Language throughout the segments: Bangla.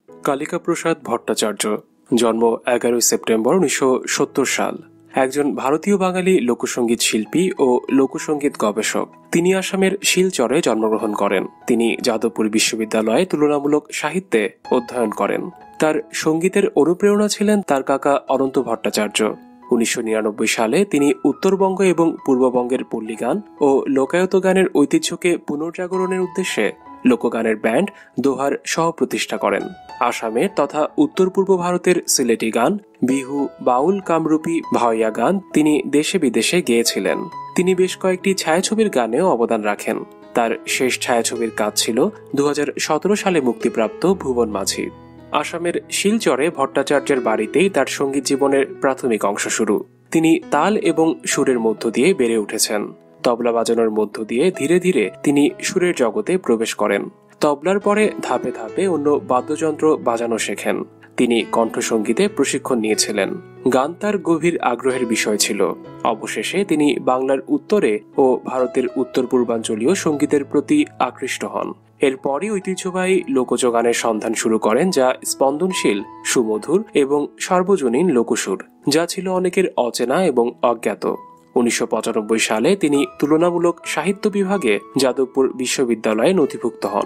কালিকা প্রসাদ ভট্টাচার্য জন্ম 11 সেপ্টেম্বর 1970 সাল। একজন ভারতীয় বাঙালি লোকসঙ্গীত শিল্পী ও লোকসঙ্গীত গবেষক। তিনি আসামের শিলচরে জন্মগ্রহণ করেন। তিনি যাদবপুর বিশ্ববিদ্যালয়ে তুলনামূলক সাহিত্যে অধ্যয়ন করেন। তার সঙ্গীতের অনুপ্রেরণা ছিলেন তার কাকা অনন্ত ভট্টাচার্য। 1999 সালে তিনি উত্তরবঙ্গ এবং পূর্ববঙ্গের পল্লী গান ও লোকায়ত গানের ঐতিহ্যকে পুনর্জাগরণের উদ্দেশ্যে লোকগানের ব্যান্ড দোহার সহ প্রতিষ্ঠা করেন। আসামের তথা উত্তর পূর্ব ভারতের সিলেটি গান, বিহু, বাউল, কামরূপী, ভাওয়াইয়া গান তিনি দেশে বিদেশে গেয়েছিলেন। তিনি বেশ কয়েকটি ছায়াছবির গানেও অবদান রাখেন। তার শেষ ছায়াছবির কাজ ছিল 2017 সালে মুক্তিপ্রাপ্ত ভুবন মাঝি। আসামের শিলচরে ভট্টাচার্যের বাড়িতেই তার সঙ্গীত জীবনের প্রাথমিক অংশ শুরু। তিনি তাল এবং সুরের মধ্য দিয়ে বেড়ে উঠেছেন। তবলা বাজানোর মধ্য দিয়ে ধীরে ধীরে তিনি সুরের জগতে প্রবেশ করেন। তবলার পরে ধাপে ধাপে অন্য বাদ্যযন্ত্র বাজানো শেখেন। তিনি কণ্ঠসঙ্গীতে প্রশিক্ষণ নিয়েছিলেন। গান তার গভীর আগ্রহের বিষয় ছিল। অবশেষে তিনি বাংলার উত্তরে ও ভারতের উত্তর পূর্বাঞ্চলীয় সঙ্গীতের প্রতি আকৃষ্ট হন। এরপরই ঐতিহ্যবাহী লোকজ গানের সন্ধান শুরু করেন, যা স্পন্দনশীল, সুমধুর এবং সার্বজনীন লোকসুর, যা ছিল অনেকের অচেনা এবং অজ্ঞাত। 1995 সালে তিনি তুলনামূলক সাহিত্য বিভাগে যাদবপুর বিশ্ববিদ্যালয়ে নথিভুক্ত হন।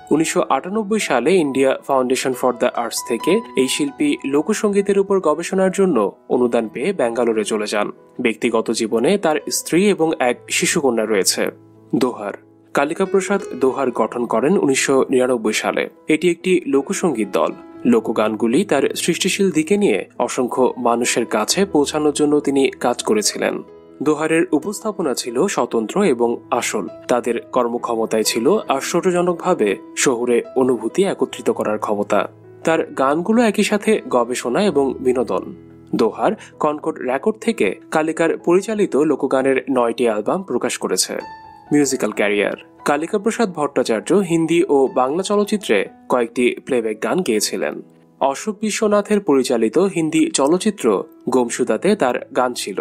1998 সালে India foundation for the arts থেকে এই শিল্পী লোকসঙ্গীতের উপর গবেষণার জন্য অনুদান পেয়ে ব্যাঙ্গালোরে চলে যান। ব্যক্তিগত জীবনে তার স্ত্রী এবং এক শিশুকন্যা রয়েছে। দোহার কালিকা প্রসাদ দোহার গঠন করেন 1999 সালে। এটি একটি লোকসঙ্গীত দল। লোকগানগুলি তার সৃষ্টিশীল দিকে নিয়ে অসংখ্য মানুষের কাছে পৌঁছানোর জন্য তিনি কাজ করেছিলেন। দোহারের উপস্থাপনা ছিল স্বতন্ত্র এবং আসল। তাদের কর্মক্ষমতায় ছিল আশ্চর্যজনকভাবে শহুরে অনুভূতি একত্রিত করার ক্ষমতা। তার গানগুলো একই সাথে গবেষণা এবং বিনোদন। দোহার কনকর্ড রেকর্ড থেকে কালিকার পরিচালিত লোকগানের 9টি অ্যালবাম প্রকাশ করেছে। Musical career. কালিকা প্রসাদ ভট্টাচার্য হিন্দি ও বাংলা চলচ্চিত্রে কয়েকটি প্লেব্যাক গান গেয়েছিলেন। অশোক বিশ্বনাথের পরিচালিত হিন্দি চলচ্চিত্র গোমসুদাতে তার গান ছিল।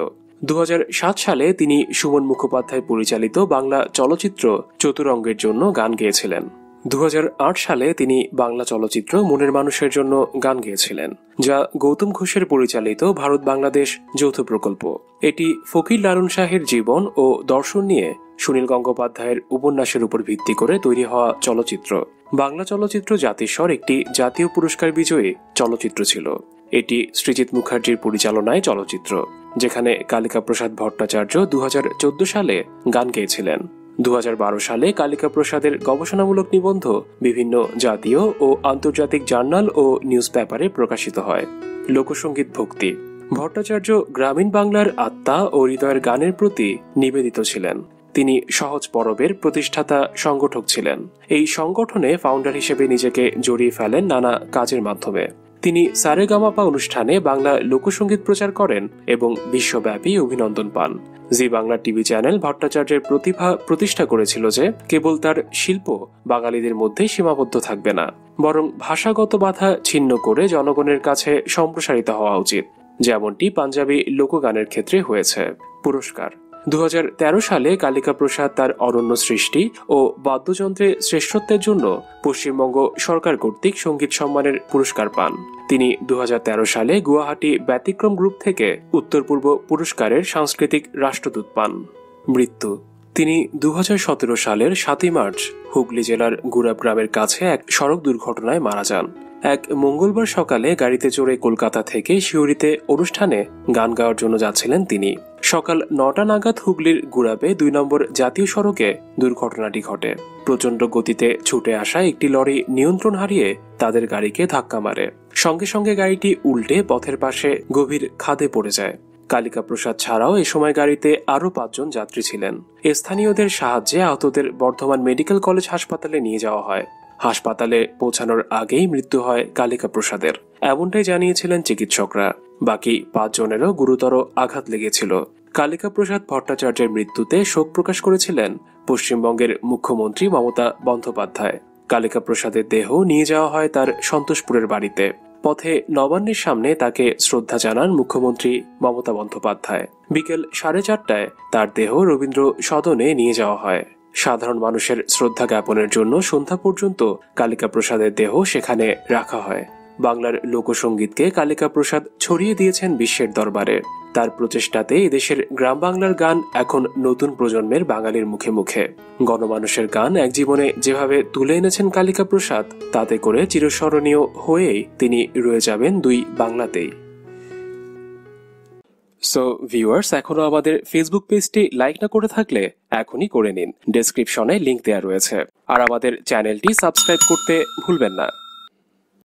2007 সালে তিনি সুমন মুখোপাধ্যায় পরিচালিত বাংলা চলচ্চিত্র চতুরঙ্গের জন্য গান গেয়েছিলেন। 2008 সালে তিনি বাংলা চলচ্চিত্র মনের মানুষের জন্য গান গেয়েছিলেন, যা গৌতম ঘোষের পরিচালিত ভারত বাংলাদেশ যৌথ প্রকল্প। এটি ফকির লালন শাহের জীবন ও দর্শন নিয়ে সুনীল গঙ্গোপাধ্যায়ের উপন্যাসের উপর ভিত্তি করে তৈরি হওয়া চলচ্চিত্র। বাংলা চলচ্চিত্র জাতিস্বর একটি জাতীয় পুরস্কার বিজয়ী চলচ্চিত্র ছিল। এটি সৃজিত মুখার্জির পরিচালনায় চলচ্চিত্র, যেখানে কালিকা প্রসাদ ভট্টাচার্য 2014 সালে গান গেয়েছিলেন। 2012 সালে কালিকা প্রসাদের গবেষণামূলক নিবন্ধ বিভিন্ন জাতীয় ও আন্তর্জাতিক জার্নাল ও নিউজ পেপারে প্রকাশিত হয়। লোকসঙ্গীত ভক্তি। ভট্টাচার্য গ্রামীণ বাংলার আত্মা ও হৃদয়ের গানের প্রতি নিবেদিত ছিলেন। তিনি সহজ পরবের প্রতিষ্ঠাতা সংগঠক ছিলেন। এই সংগঠনে ফাউন্ডার হিসেবে নিজেকে জড়িয়ে ফেলেন নানা কাজের মাধ্যমে। তিনি সারেগামাপা অনুষ্ঠানে বাংলা লোকসঙ্গীত প্রচার করেন এবং বিশ্বব্যাপী অভিনন্দন পান। জি বাংলা টিভি চ্যানেল ভট্টাচার্যের প্রতিভা প্রতিষ্ঠা করেছিল যে কেবল তার শিল্প বাঙালিদের মধ্যে সীমাবদ্ধ থাকবে না, বরং ভাষাগত বাধা ছিন্ন করে জনগণের কাছে সম্প্রসারিত হওয়া উচিত, যেমনটি পাঞ্জাবি লোকগানের ক্ষেত্রে হয়েছে। পুরস্কার। 2013 সালে কালিকা প্রসাদ তার অনন্য সৃষ্টি ও বাদ্যযন্ত্রে শ্রেষ্ঠত্বের জন্য পশ্চিমবঙ্গ সরকার কর্তৃক সঙ্গীত সম্মানের পুরস্কার পান। তিনি 2013 সালে গুয়াহাটি ব্যতিক্রম গ্রুপ থেকে উত্তর পূর্ব পুরস্কারের সাংস্কৃতিক রাষ্ট্রদূত পান। মৃত্যু। তিনি 2017 সালের 7 মার্চ হুগলি জেলার গুড়াব গ্রামের কাছে এক সড়ক দুর্ঘটনায় মারা যান। এক মঙ্গলবার সকালে গাড়িতে চড়ে কলকাতা থেকে শিউরিতে অনুষ্ঠানে গান গাওয়ার জন্য যাচ্ছিলেন তিনি। সকাল 9টা নাগাদ হুগলির গুড়াবে 2 নম্বর জাতীয় সড়কে দুর্ঘটনাটি ঘটে। প্রচন্ড গতিতে ছুটে আসা একটি লরি নিয়ন্ত্রণ হারিয়ে তাদের গাড়িকে ধাক্কা মারে। সঙ্গে সঙ্গে গাড়িটি উল্টে পথের পাশে গভীর খাদে পড়ে যায়। কালিকা প্রসাদ ছাড়াও এ সময় গাড়িতে আরো 5 জন যাত্রী ছিলেন। স্থানীয়দের সাহায্যে আহতদের বর্ধমান মেডিকেল কলেজ হাসপাতালে নিয়ে যাওয়া হয়। হাসপাতালে পৌঁছানোর আগেই মৃত্যু হয় কালিকা প্রসাদের, এমনটাই জানিয়েছিলেন চিকিৎসকরা। বাকি 5 জনেরও গুরুতর আঘাত লেগেছিল। কালিকা প্রসাদ ভট্টাচার্যের মৃত্যুতে শোক প্রকাশ করেছিলেন পশ্চিমবঙ্গের মুখ্যমন্ত্রী মমতা বন্দ্যোপাধ্যায়। কালিকা প্রসাদের দেহ নিয়ে যাওয়া হয় তার সন্তোষপুরের বাড়িতে। পথে নবান্নের সামনে তাকে শ্রদ্ধা জানান মুখ্যমন্ত্রী মমতা বন্দ্যোপাধ্যায়। বিকেল 4:30টায় তার দেহ রবীন্দ্র সদনে নিয়ে যাওয়া হয়। সাধারণ মানুষের শ্রদ্ধা জ্ঞাপনের জন্য সন্ধ্যা পর্যন্ত কালিকা প্রসাদের দেহ সেখানে রাখা হয়। বাংলার লোকসঙ্গীতকে কালিকা প্রসাদ ছড়িয়ে দিয়েছেন বিশ্বের দরবারে। তার প্রচেষ্টাতে এদেশের গ্রাম বাংলার গান এখন নতুন প্রজন্মের বাঙালির মুখে মুখে। গণমানুষের গান এক জীবনে যেভাবে তুলে এনেছেন কালিকা প্রসাদ, তাতে করে চিরস্মরণীয় হয়েই তিনি রয়ে যাবেন দুই বাংলাতেই। সো ভিউয়ার্স, এখনো আমাদের ফেসবুক পেজটি লাইক না করে থাকলে এখনই করে নিন, ডেসক্রিপশনে লিংক দেওয়া রয়েছে। আর আমাদের চ্যানেলটি সাবস্ক্রাইব করতে ভুলবেন না।